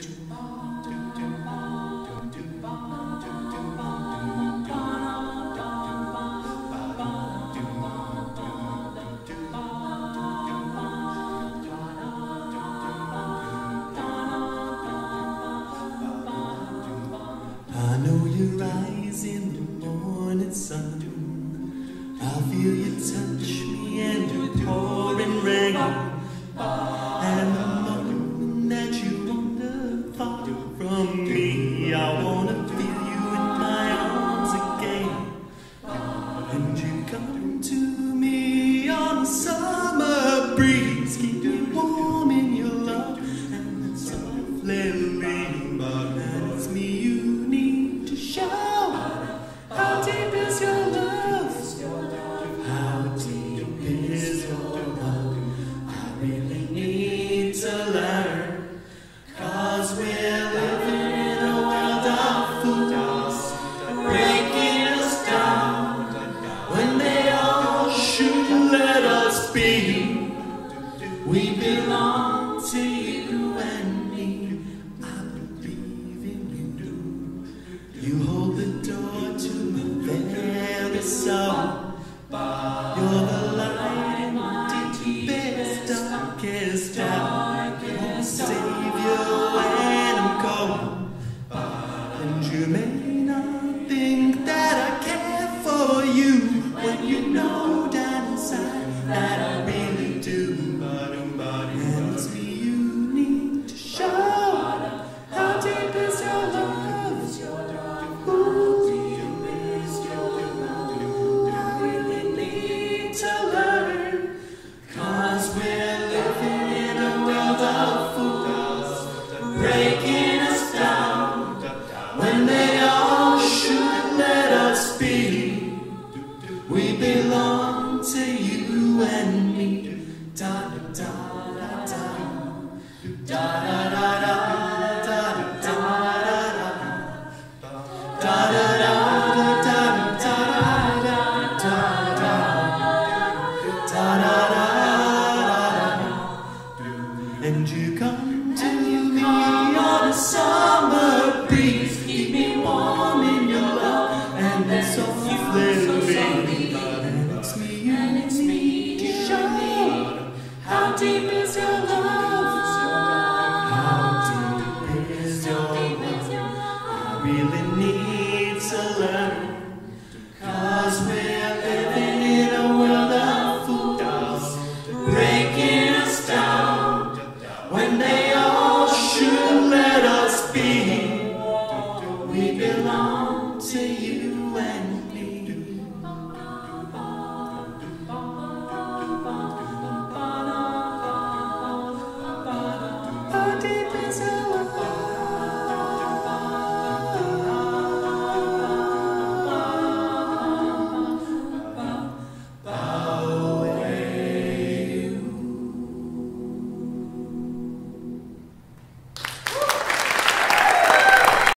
I know you rise in the morning sun. I feel you touch me and you pouring rain. And the moment that you wander far from me, I wanna feel you in my arms again. And you come to me on a summer breeze, keep me warm in your love and softly lean. And it's me you need to show. How deep is your love? How deep is your love? I really need to learn, 'cause we're living in a world of fools, breaking us down when they all should let us be. We belong to you and me. I believe in you. You hold the door to my very soul. You're the light in my deepest, darkest hour. You're the savior when I'm cold. And you may not think that I care for you, when you know down inside that I really do. And it's me you need to show. How deep is your love? Ooh, I really need to learn, 'cause we're living in a world of fools, breaking us down when they all should let us be. We belong to you and me. Da da da da da da da da da da da da da da. And you come to me on a summer breeze, keep me warm in your love and then softly lean. And it's me you need to show. How deep is your love? How deep is your love? I really need to learn, 'cause we're living in a world of fools, breaking us down when they all should let us be. We belong to you and me. How deep is your love?